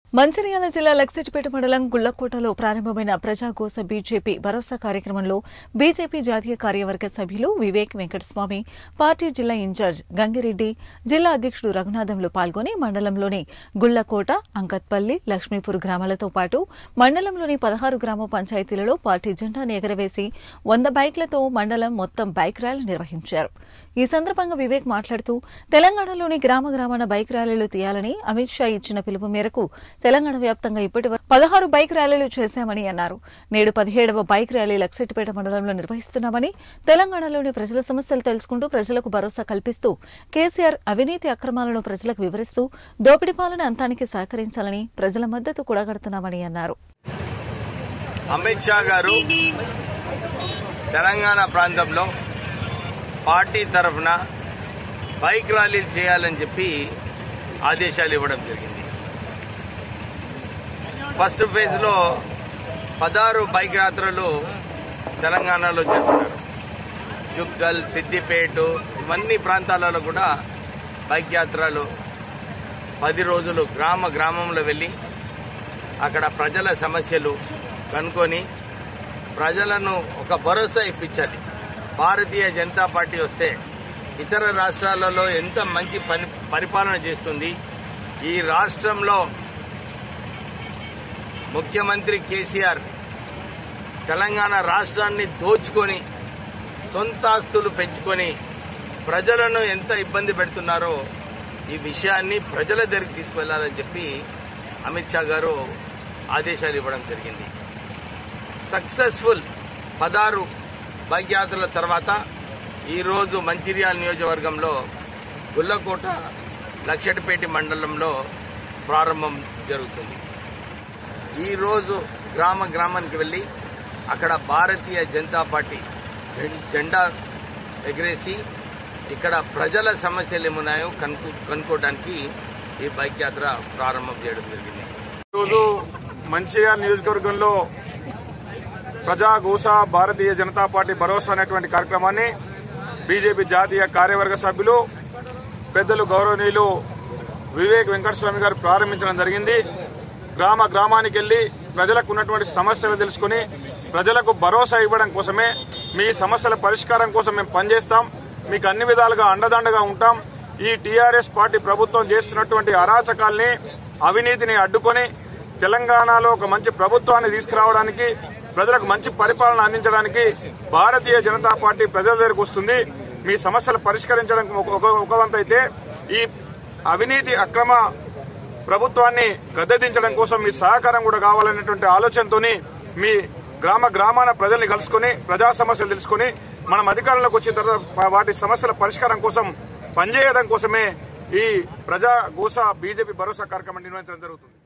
మంచిర్యాల జిల్లా లక్సెట్పేట మండలం గుళ్లకోటలో ప్రారంభమైన ప్రజాగోస బీజేపీ భరోసా కార్యక్రమంలో బీజేపీ జాతీయ కార్యవర్గ సభ్యులు వివేక్ వెంకటస్వామి, పార్టీ జిల్లా ఇన్ఛార్జ్ గంగిరెడ్డి, జిల్లా అధ్యక్షుడు రఘునాథంలు పాల్గొని మండలంలోని గుళ్లకోట, అంకత్పల్లి, లక్ష్మీపూర్ గ్రామాలతో పాటు మండలంలోని 16 గ్రామ పంచాయతీలలో పార్టీ జెండాను ఎగరవేసి 100 బైక్లతో మండలం మొత్తం బైక్ ర్యాలీ నిర్వహించారు. ఈ సందర్భంగా వివేక్ మాట్లాడుతూ తెలంగాణలోని గ్రామాన బైక్ ర్యాలీలు తీయాలని అమిత్ షా ఇచ్చిన పిలుపు మేరకు తెలంగాణ వ్యాప్తంగా ఇప్పటివరకు 16 బైక్ ర్యాలీలు చేశామని అన్నారు. నేడు 17వ బైక్ ర్యాలీ లక్సెట్పేట మండలంలో నిర్వహిస్తున్నామని, తెలంగాణలోని ప్రజల సమస్యలు తెలుసుకుంటూ ప్రజలకు భరోసా కల్పిస్తూ కేసీఆర్ అవినీతి అక్రమాలను ప్రజలకు వివరిస్తూ దోపిడీ పాలన అంతానికి సహకరించాలని ప్రజల మద్దతు కూడగడుతున్నామని అన్నారు. అమిత్ షా గారు తెలంగాణ ప్రాంతంలో పార్టీ తరఫున బైక్ ర్యాలీలు చేయాలని చెప్పి ఆదేశాలు ఇవ్వడం జరిగింది. ఫస్ట్ ఫేజ్ లో 16 బైక్ యాత్రలు తెలంగాణలో జరుపుతారు. జుగ్గల్, సిద్దిపేట ఇవన్నీ ప్రాంతాలలో కూడా బైక్ యాత్రలు 10 రోజులు గ్రామంలో వెళ్ళి అక్కడ ప్రజల సమస్యలు కనుక్కొని ప్రజలను ఒక భరోసా ఇప్పించాలి. భారతీయ జనతా పార్టీ వస్తే ఇతర రాష్ట్రాలలో ఎంత మంచి పరిపాలన చేస్తుంది, ఈ రాష్ట్రంలో ముఖ్యమంత్రి కేసీఆర్ తెలంగాణ రాష్ట్రాన్ని దోచుకొని సొంత ఆస్తులు పెంచుకొని ప్రజలను ఎంత ఇబ్బంది పెడుతున్నారో ఈ విషయాన్ని ప్రజల దగ్గరికి తీసుకువెళ్లాలని చెప్పి అమిత్ షా గారు ఆదేశాలు ఇవ్వడం జరిగింది. సక్సెస్ఫుల్ 16 బైక్ యాత్రల తర్వాత ఈరోజు మంచిర్యాల నియోజకవర్గంలో గుళ్లకోట, లక్షెట్పేట మండలంలో ప్రారంభం జరుగుతుంది. ఈరోజు గ్రామానికి వెళ్లి అక్కడ భారతీయ జనతా పార్టీ జెండా ఎగరేసి ఇక్కడ ప్రజల సమస్యలు ఏమున్నాయో కనుక్కోవడానికి ఈ బైక్ యాత్ర ప్రారంభం చేయడం జరిగింది. ఈరోజు మంచిర్యాల నియోజకవర్గంలో ప్రజాగోస భారతీయ జనతా పార్టీ భరోసా అనేటువంటి కార్యక్రమాన్ని బీజేపీ జాతీయ కార్యవర్గ సభ్యులు పెద్దలు గౌరవనీయులు వివేక్ వెంకటస్వామి గారు ప్రారంభించడం జరిగింది. గ్రామానికి వెళ్లి ప్రజలకు ఉన్నటువంటి సమస్యలు తెలుసుకుని ప్రజలకు భరోసా ఇవ్వడం కోసమే, మీ సమస్యల పరిష్కారం కోసం మేము పనిచేస్తాం, మీకు అన్ని విధాలుగా అండదండగా ఉంటాం. ఈ టీఆర్ఎస్ పార్టీ ప్రభుత్వం చేస్తున్నటువంటి అరాచకాల్ని, అవినీతిని అడ్డుకొని తెలంగాణలో ఒక మంచి ప్రభుత్వాన్ని తీసుకురావడానికి, ప్రజలకు మంచి పరిపాలన అందించడానికి భారతీయ జనతా పార్టీ ప్రజల దగ్గరకు వస్తుంది. మీ సమస్యలు పరిష్కరించడానికి ఒక వంతైతే ఈ అవినీతి అక్రమ ప్రభుత్వాన్ని గద్దెదించడం కోసం మీ సహకారం కూడా కావాలనేటువంటి ఆలోచనతోని మీ గ్రామాన ప్రజల్ని కలుసుకుని ప్రజా సమస్యలు తెలుసుకుని మనం అధికారంలోకి వచ్చిన తర్వాత వాటి సమస్యల పరిష్కారం కోసం పనిచేయడం కోసమే ఈ ప్రజాగోస బీజేపీ భరోసా కార్యక్రమం నిర్వహించడం జరుగుతుంది.